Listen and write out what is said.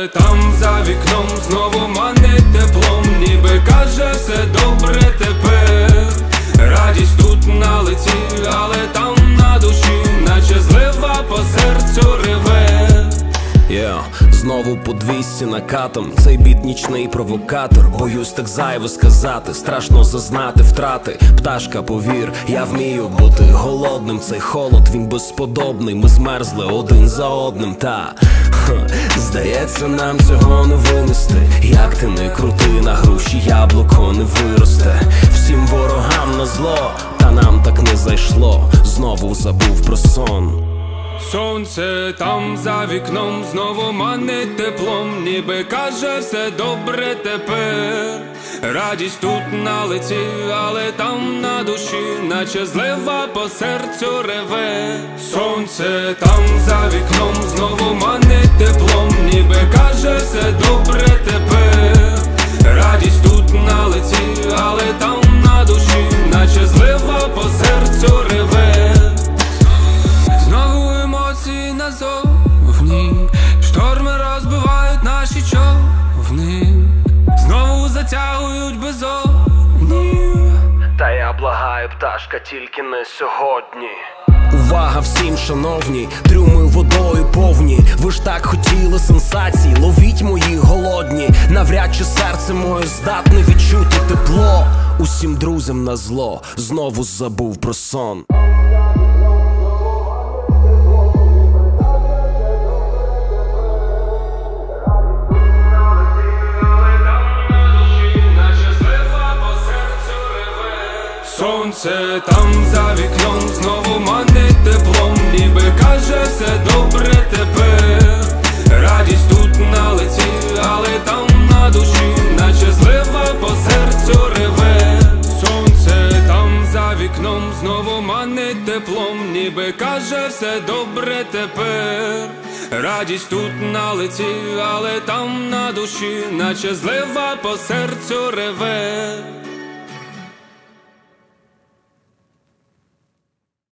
Сонце там за вікном знову манить теплом, ніби каже все добре тепер. Радість тут на лиці, але там на душі, наче злива по серцю реве. Знову по 200 накатом, цей біт нічний провокатор. Боюсь так зайво сказати, страшно зазнати втрати. Пташка, повір, я вмію бути голодним. Цей холод, він безподобний. Ми змерзли один за одним, здається, нам цього не винести. Як ти не крути, на груші яблуко не виросте. Всім ворогам на зло, та нам так не зайшло. Знову забув про сон. Сонце там за вікном знову манить теплом, ніби каже все добре тепер. Радість тут на лиці, але там на душі, наче злива по серцю реве. Сонце там за вікном знову манить теплом, ніби каже все добре тепер. Радість тут на лиці, але там на душі, наче злива по серцю реве. Знову емоції назовні, шторми розбивають наші човни, знову затягують безодні. Та я благаю, пташка, тільки не сьогодні. Увага всім, шановні, трюми водою повні. Ви ж так хотіли сенсацій, ловіть мої голодні. Навряд чи серце моє здатне відчути тепло. Усім друзям на зло, знову забув про сон. Сонце там за вікном знову манить теплом, ніби каже все добре тепер. Радість тут на лиці, але там на душі, наче злива по серцю реве. Сонце там за вікном знову манить теплом, ніби каже все добре тепер. Радість тут на лиці, але там на душі, наче злива по серцю реве.